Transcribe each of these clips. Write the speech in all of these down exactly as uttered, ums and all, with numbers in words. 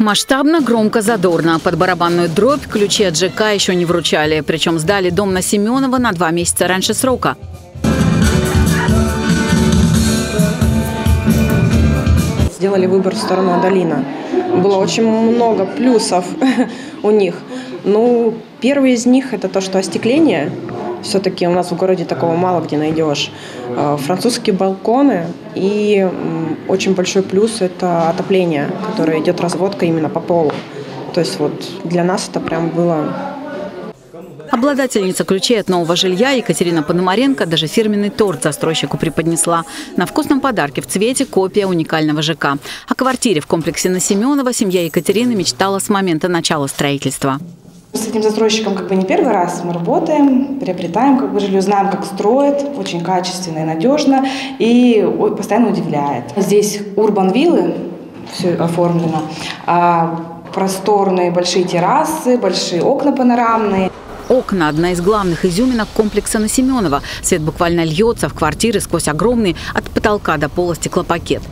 Масштабно, громко, задорно. Под барабанную дробь ключи от ЖК еще не вручали. Причем сдали дом на Семенова на два месяца раньше срока. Сделали выбор в сторону Адалина. Было очень много плюсов у них. Ну, первый из них – это то, что остекление. Все-таки у нас в городе такого мало где найдешь. Французские балконы и очень большой плюс – это отопление, которое идет разводка именно по полу. То есть вот для нас это прям было... Обладательница ключей от нового жилья Екатерина Пономаренко даже фирменный торт застройщику преподнесла. На вкусном подарке в цвете копия уникального ЖК. О квартире в комплексе на Семенова семья Екатерины мечтала с момента начала строительства. С этим застройщиком как бы не первый раз мы работаем, приобретаем как бы жилье, знаем, как строят, очень качественно и надежно, и постоянно удивляет. Здесь урбан-виллы, все оформлено, просторные большие террасы, большие окна панорамные. Окна – одна из главных изюминок комплекса на Семенова. Свет буквально льется в квартиры сквозь огромный от потолка до пола стеклопакет.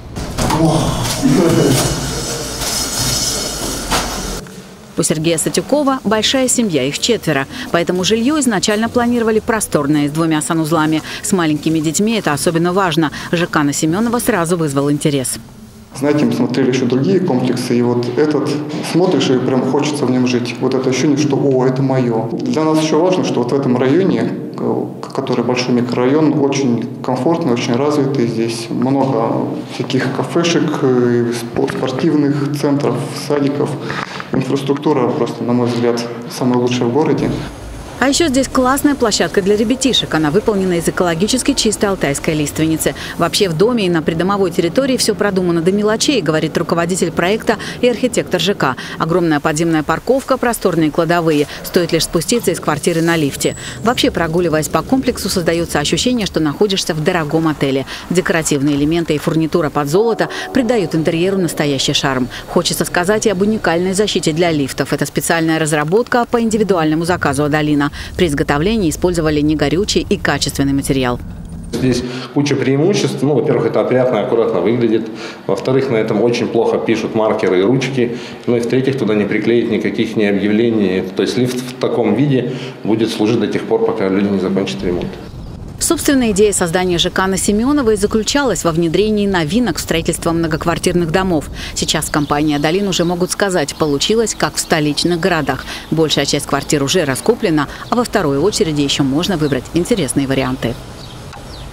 У Сергея Сатюкова большая семья, их четверо. Поэтому жилье изначально планировали просторное, с двумя санузлами. С маленькими детьми это особенно важно. ЖК на Семенова сразу вызвал интерес. Знаете, мы смотрели еще другие комплексы, и вот этот смотришь, и прям хочется в нем жить. Вот это ощущение, что «о, это мое». Для нас еще важно, что вот в этом районе, который большой микрорайон, очень комфортный, очень развитый. Здесь много всяких кафешек, спортивных центров, садиков. Инфраструктура просто, на мой взгляд, самая лучшая в городе. А еще здесь классная площадка для ребятишек. Она выполнена из экологически чистой алтайской лиственницы. Вообще в доме и на придомовой территории все продумано до мелочей, говорит руководитель проекта и архитектор ЖК. Огромная подземная парковка, просторные кладовые. Стоит лишь спуститься из квартиры на лифте. Вообще, прогуливаясь по комплексу, создается ощущение, что находишься в дорогом отеле. Декоративные элементы и фурнитура под золото придают интерьеру настоящий шарм. Хочется сказать и об уникальной защите для лифтов. Это специальная разработка по индивидуальному заказу Адалина. При изготовлении использовали негорючий и качественный материал. Здесь куча преимуществ. Ну, во-первых, это опрятно и аккуратно выглядит. Во-вторых, на этом очень плохо пишут маркеры и ручки. Ну и в-третьих, туда не приклеить никаких ни объявлений. То есть лифт в таком виде будет служить до тех пор, пока люди не закончат ремонт. Собственная идея создания ЖК на Семенова и заключалась во внедрении новинок в строительство многоквартирных домов. Сейчас компания «Адалин» уже могут сказать, получилось как в столичных городах. Большая часть квартир уже раскуплена, а во второй очереди еще можно выбрать интересные варианты.